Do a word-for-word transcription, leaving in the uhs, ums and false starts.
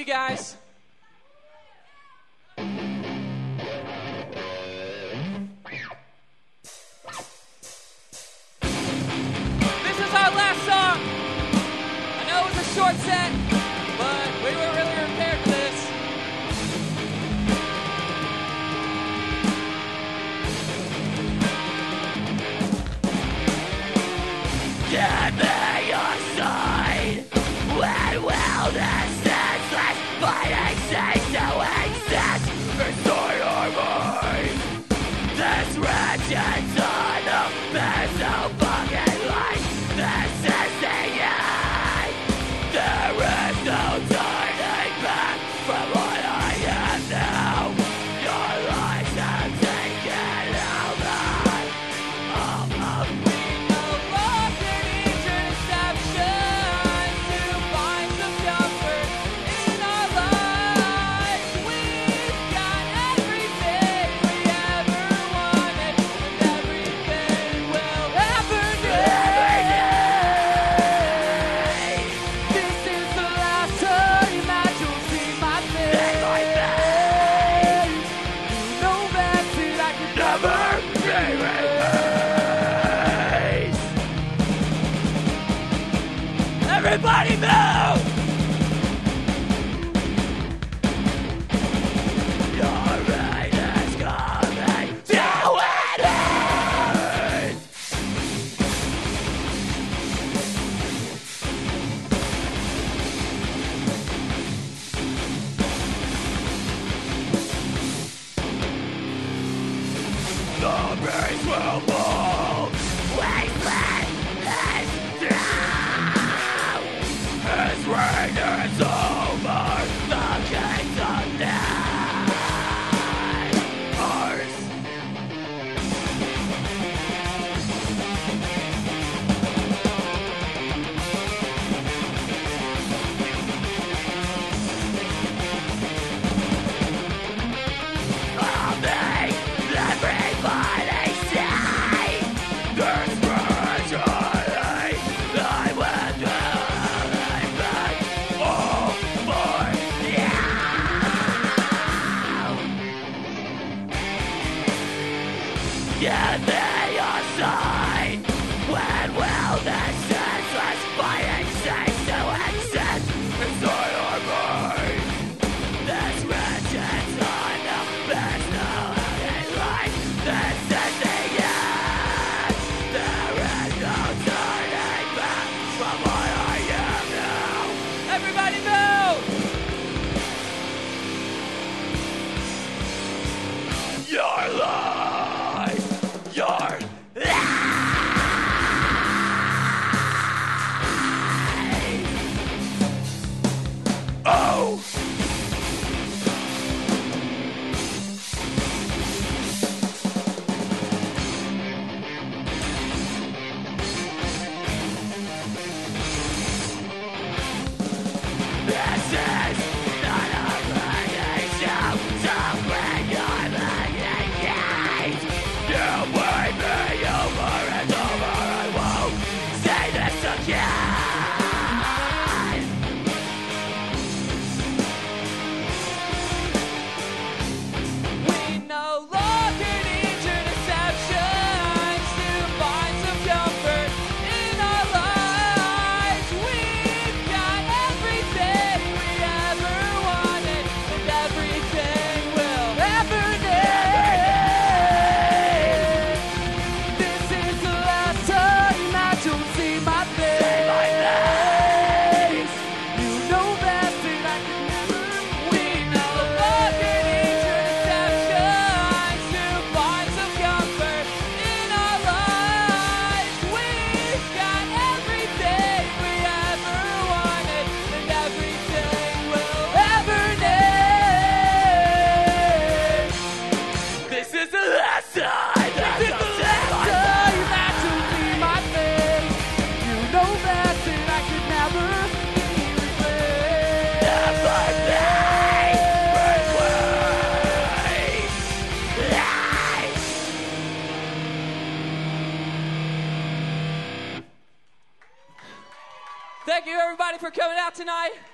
you guys. This is our last song. I know it was a short set, but we weren't really prepared for this. Give me your side. When will this senseless fighting cease to exist? Restore your mind. This wretched son of man so fucking light. This is the end. There is no turning back from what I am now. Your lies have taken over. All of me. Everybody move! Your rain is coming to an end! The breeze will fall. Wasteland is drowned. His reign is over. The kingdom dies. Ours. I'll make everybody say there's virtually I went back all for you. Give me your sign. When will this senseless fighting cease to exist? Restore your mind. This wretched son of there's no ending life. This is the end. There is no turning back from what I am now. Everybody move! Your life. Your life. Oh. This is not a fucking show, so bring your fucking gaze. You blame me over and over, I won't say this again. We no longer need your deceptions to find some comfort in our lives. We've got everything we ever wanted and everything we'll ever need. This is the last time that you'll see my face. You know best and I can never. We no longer need your deceptions to find some comfort in our lives. We've got everything we ever wanted and everything we'll ever need. This is the last time that This is you'll the see last my time that you'll see my face. You know best and I could never be replaced. Never be replaced. Lies. Thank you everybody for coming out tonight.